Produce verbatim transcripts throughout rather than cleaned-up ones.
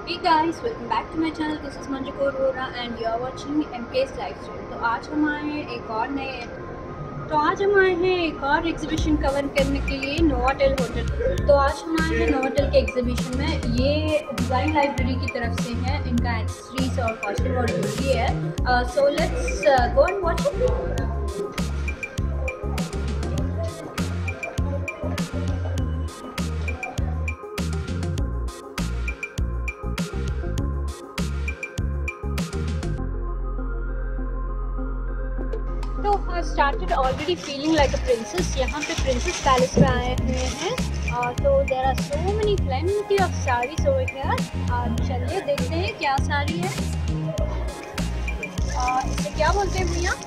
Hey guys, welcome back to my channel. This is Manjukor Rora and you are watching M K's Lifestyle. तो आज हम आए हैं एक और नए तो आज हम आए हैं एक और एग्जीबिशन कवर करने के लिए नोवाटेल होटल। तो आज हम आए हैं नोवाटेल के एग्जीबिशन में। ये डिज़ाइन लाइब्रेरी की तरफ से है, इनका एक्सेसरीज और कॉस्ट्यूम और ज्वेलरी है। So let's go and watch it. तो I started already feeling like a princess. यहाँ पे प्रिंसेस पैलेस पे आए हुए हैं। uh, तो there are so many plenty of saris over here. चलिए देखते हैं क्या साड़ी है। uh, इसे क्या बोलते हैं भैया?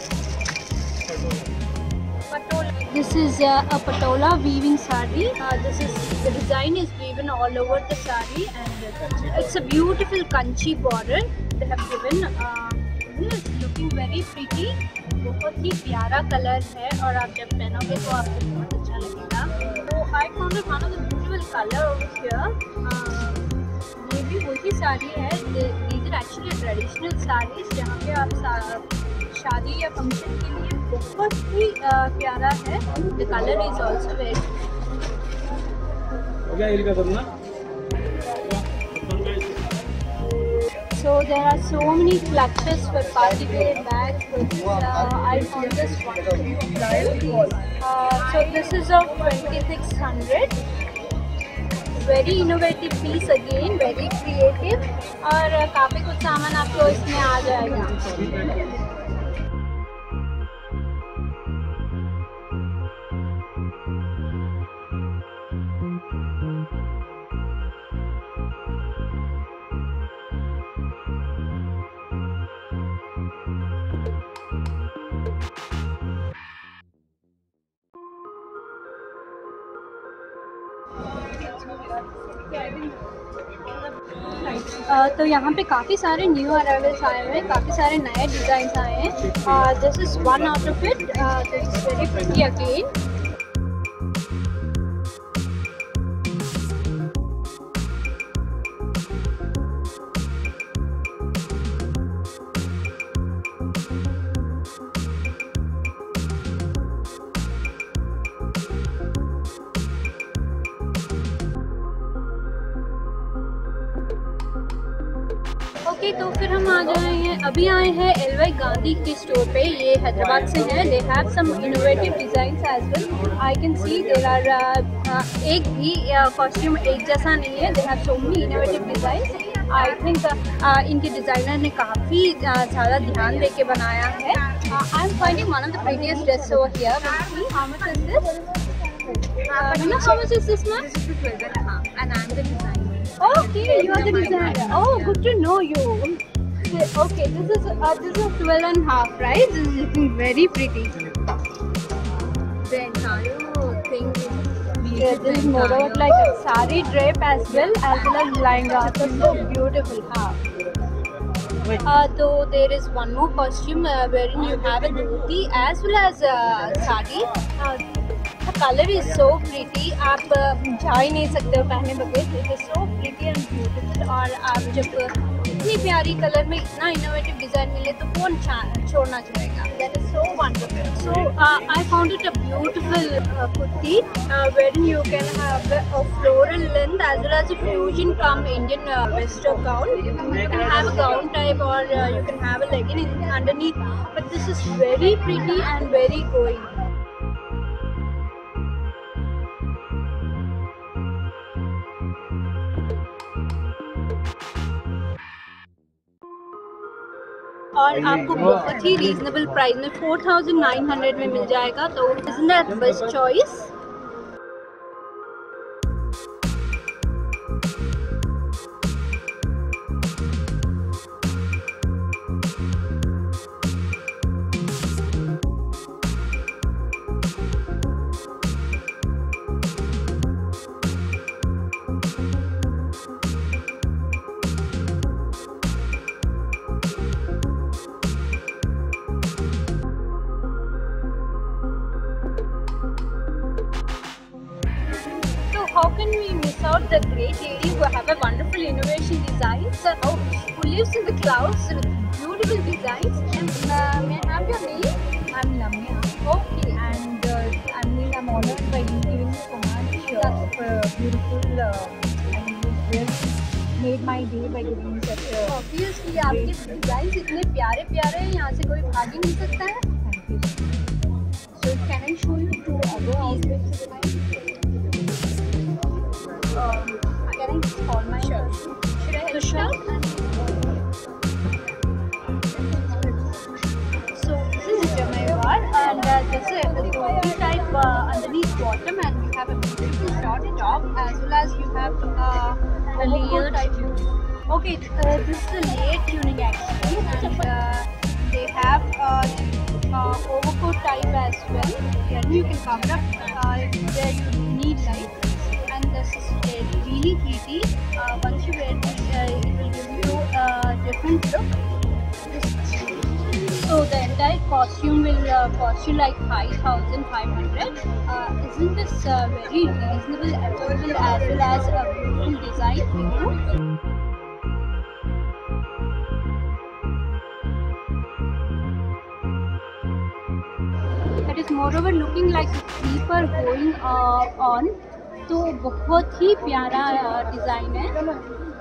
Patola. This is a patola weaving sari. This is the design is woven all over the sari and it's a beautiful Kanchi border they have given. Looking very pretty. बहुत ही प्यारा कलर है और आप जब पहनोगे तो आपको बहुत अच्छा लगेगा। तो I found it one of the beautiful colour over here. ये भी वही साड़ी है। These are actually traditional saris जहाँ पे आप शादी या फंक्शन के लिए बहुत ही uh, प्यारा है। The colour is also very. So there are so many clutches for party wear bags. Uh, I found this one. Uh, so this is of twenty-six hundred. Very innovative piece again, very creative. और uh, काफ़ी कुछ सामान आपको इसमें आ जाएगा। Uh, तो यहाँ पे काफ़ी सारे न्यू अराइवल्स आए हुए हैं, काफ़ी सारे नए डिज़ाइन आए हैं। This is one out of it. This is very pretty again. Okay okay, तो फिर हम आ जाए हैं अभी आए हैं एल वाई गांधी के स्टोर पे। ये हैदराबाद से है। They have some innovative designs as well. I can see there are एक भी कॉस्ट्यूम uh, एक जैसा नहीं है। They have so many innovative designs. I think इनके डिज़ाइनर ने काफ़ी uh, ज़्यादा ध्यान दे के बनाया है। I am finding one of the prettiest dress over here. How much is this? How much is this ma'am? And I'm the designer. Okay, you are the designer. Oh, good to know you. Okay, this is uh, this is twelve and a half, right? This is looking very pretty. The entire thing is Yeah, this is more of like a sari drape as well as well as lehenga. So so beautiful, huh? Uh, so there is one more costume uh, wherein you have a dhoti as well as uh, sari. Uh, The color is so pretty. आप जा ही नहीं सकते हो पहने बगैर। It is so pretty and beautiful. और आप जब इतनी प्यारी कलर में इतना इनोवेटिव डिज़ाइन मिले तो कौन छोड़ना चाहेगा? That is so wonderful. So uh, I found it a beautiful uh, kurti uh, wherein you can have a floral length as well as a fusion come Indian uh, western gown. You can have a gown type or uh, you can have a legging underneath. But this is very pretty and very going. और आपको बहुत ही reasonable price में four thousand nine hundred में मिल जाएगा। तो isn't that best choice? how can we miss out the great lady who have a wonderful innovation designs, uh, who lives in the clouds with beautiful designs. And uh, may I have your name? I'm Lamia. Okay. And uh, I mean, I'm honored by you giving me so much of uh, beautiful. Uh, I mean, you really made my day by giving me such a. Obviously, आपके design इतने प्यारे प्यारे हैं, यहाँ से कोई भाग ही नहीं सकता है. Thank you. So can I show you two other outfits of mine? Um, can I call my? Sure. Should I So shout? So this is Jamaivar, and uh, this is the dhoti type uh, underneath bottom, and you have a beautiful short top, as well as you have uh, a layered type. Okay, uh, this is the layered tuning actually, and uh, they have uh, uh, overcoat type as well. Then you can cover up uh, where you need light, and this is uh, really pretty. Uh, once you wear this, uh, it will give you a different look. So the entire costume will uh, cost you like five thousand five hundred. Uh, isn't this uh, very reasonable, affordable, as well as a beautiful design for you? It is moreover looking like a creeper going uh, on. तो बहुत ही प्यारा design है.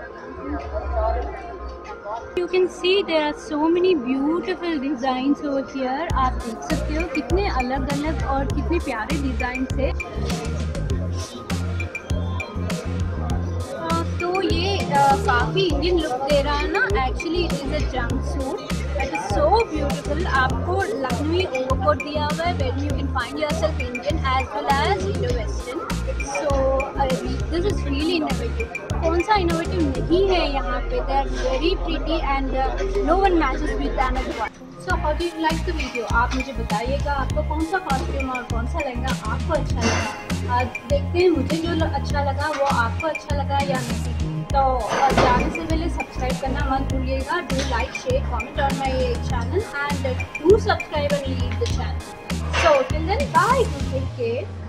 You can see there are so many beautiful designs over here. आप देख सकते हो कितने अलग अलग और कितने प्यारे डिज़ाइन है. तो ये काफ़ी इंडियन लुक दे रहा है ना. Actually it is a jumpsuit. It is so beautiful. आपको लखनवी ओवरकोट दिया हुआ है, where you can find yourself Indian as well as Indo western. So this is really innovative. कौन सा इनोवेटिव नहीं है यहाँ पे? They are very pretty and no one matches with another one. So how do you like the video? आप मुझे बताइएगा आपको कौन सा कॉस्ट्यूम और कौन सा लहंगा आपको अच्छा लगा. आज देखते हैं मुझे जो अच्छा लगा वो आपको अच्छा लगा या नहीं. तो जाने से पहले सब्सक्राइब करना मत भूलिएगा. Do like, share, comment on my channel and do subscribe and leave the channel. So till then, bye. Take care.